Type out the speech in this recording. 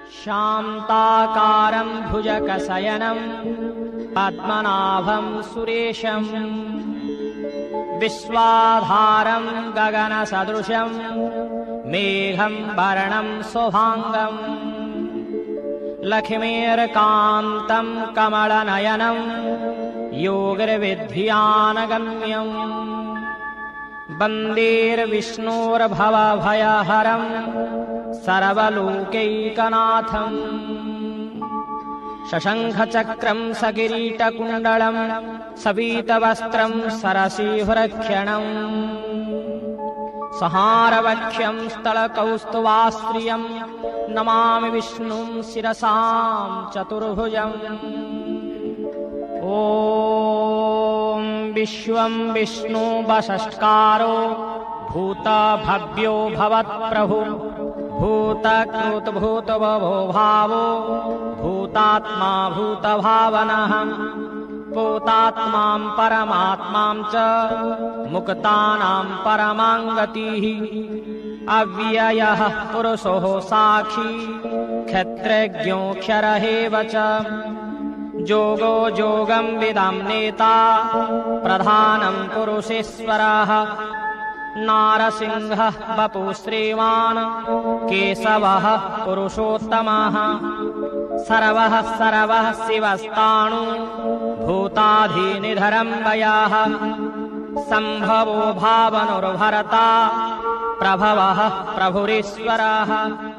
शान्ताकारं भुजगशयनं पद्मनाभं सुरेशं विश्वाधारं गगनसदृशं मेघं वर्णं शुभांगं लक्ष्मीर्कान्तं कमलनयनं योगिर्विद्यानगम्यं वन्देर्विष्णोर्भवभयहरं सर्वलोकैकनाथं शशंखचक्रं सकिरीटकुण्डलं सपीतवस्त्रं सरसीवरक्षणं सहारवक्ष्यं स्थलकौस्तुवास्त्रियं नमामि विष्णुं शिरसां चतुर्भुजम् ॐ विश्वं विष्णु वषट्कारो भूतभव्यो भवत्प्रभु भूतकृतभूतभवो भावो भूतात्मा भूतभावनः भूतात्मां परमात्मां च मुक्तानां परमां गतिः अव्ययः पुरुषो साक्षी क्षत्रज्ञोऽक्षरः च जोगो जोगं विदां नेता प्रधानं पुरुषेश्वरः नारसिंहः वपुः श्रीमान् केशवः पुरुषोत्तमः सर्वः सर्वः शिवस्ताणु भूताधिनिधरं वयः सम्भवो भावनुर्भरता प्रभवः प्रभुरीश्वरः